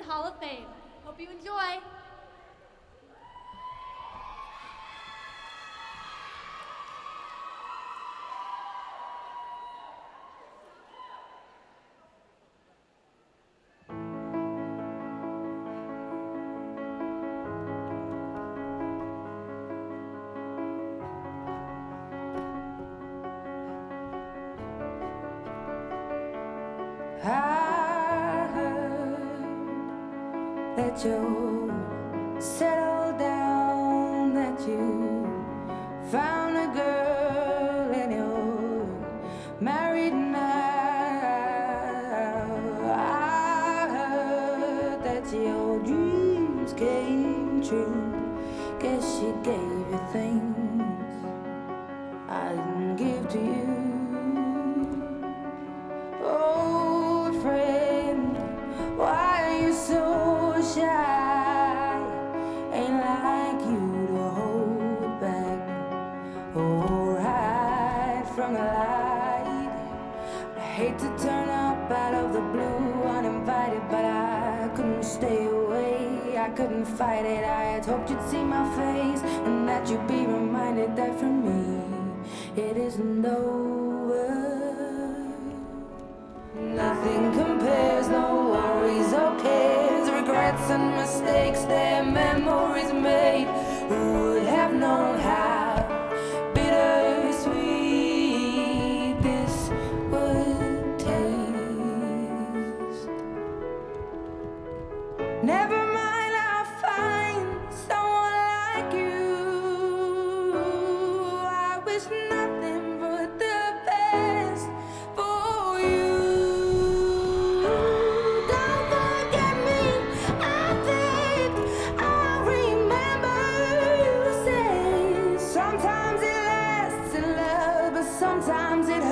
Hall of Fame. Hope you enjoy. I heard that you settled down, that you found a girl and you're married now. I heard that your dreams came true. Guess she gave you things I didn't give to you. Old friend, why are you so shy? Ain't like you to hold back or hide from the light. I hate to turn up out of the blue uninvited, but I couldn't stay away. I couldn't fight it. I had hoped you'd see my face and that you'd be reminded that for me it isn't over. Nothing compares, no worries or cares, regrets and mistakes, their memories made. Who would have known how bittersweet this would taste? Never mind, I'll find someone like you. I wish nothing but the best for you. Don't forget me, I think I remember you said sometimes it lasts in love, but sometimes it